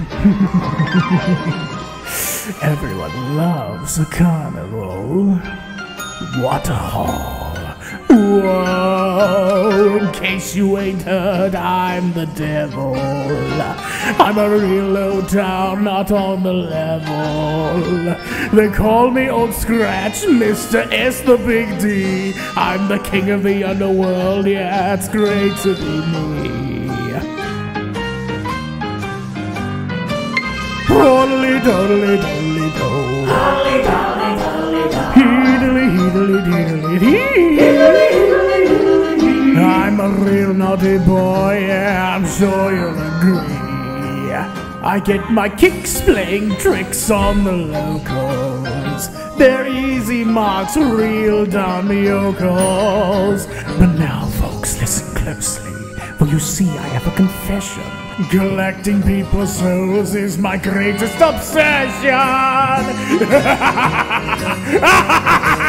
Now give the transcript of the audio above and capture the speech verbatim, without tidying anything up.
Everyone loves a carnival. What a haul. Whoa, in case you ain't heard, I'm the devil. I'm a real low town, not on the level. They call me Old Scratch, Mister S the Big D. I'm the king of the underworld, yeah, it's great to be me. Totally, totally, totally, totally. Totally, totally, totally, totally. Heedly, heedly, heedly, heedly. I'm a real naughty boy, yeah, I'm sure you'll agree. I get my kicks playing tricks on the locals. They're easy marks, real dumb yokels. But now, folks, listen closely, for you see I have a confession. Collecting people's souls is my greatest obsession.